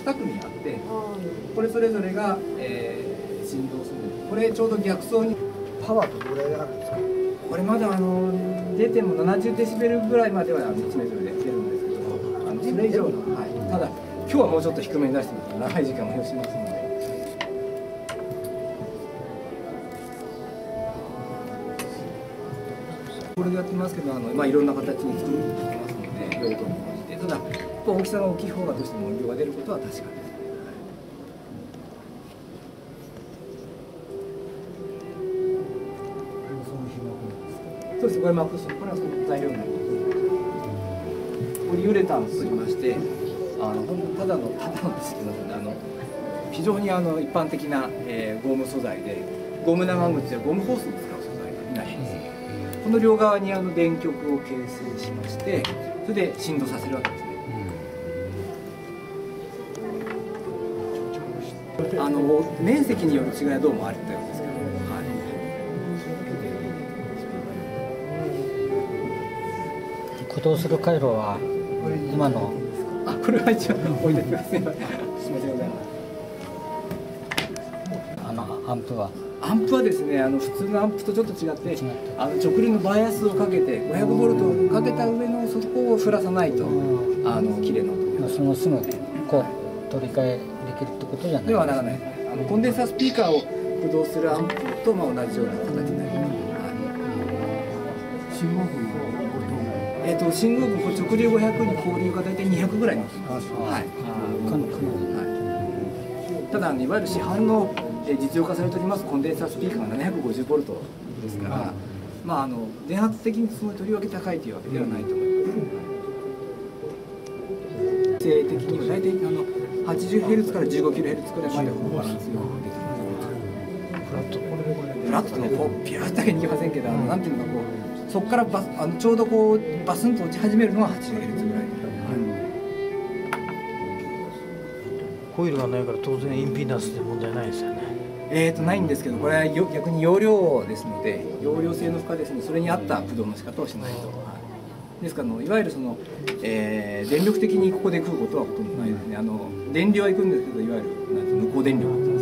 2組あって、これそれぞれが、振動する。これちょうど逆走にパワーとどれぐらいあるんですか？ これまだ出ても70デシベルぐらいまでは1メートルで出るんですけど、それ以上の、はい、ただ今日はもうちょっと低めに出してますから長い時間を要しますので。これでやってますけど、いろんな形に作ってますので、用途に応じて、ただ大きさが大きい方がどうしても音量が出ることは確かです。そうです。これマックス、これはその材料になります。ポリウレタンといいまして、ただのですけど、非常に一般的な、ゴム素材で、ゴム長靴やゴムホースに使う素材になります。この両側に電極を形成しまして、それで振動させるわけですね。面積による違いはどうもあったようですけど、はい。 駆動する回路は今のこれは一応置いておきますね。すみませんございます。 アンプはですね、普通のアンプとちょっと違って、直流のバイアスをかけて500ボルトをかけた上のそこを振らさないと綺麗な音そのすぐこう取り替えできるってことじゃないではならない。コンデンサースピーカーを駆動するアンプと同じような形になります。 信号部の音信号部直流500に交流が大体200ぐらいなんです。はい。ただいわゆる市販の実用化されておりますコンデンサースピーカーが750ボルトですから、電圧的にそのとりわけ高いというわけではないと思います。性的には大体80Hz から 15kHz くらいまでバランスよくできます。フラットのこうピューッとはいきませんけど、なんていうのかこうそこからちょうどこうバスンと落ち始めるのは 80Hz ぐらい。 コイルがないから当然インピダンスで問題ないですよね。 ないんですけど、これは逆に容量ですので、容量性の負荷ですので、それに合った駆動の仕方をしないと。ですからいわゆるその、電力的にここで食うことはほとんどないですね。電流は行くんですけど、いわゆる無効電力。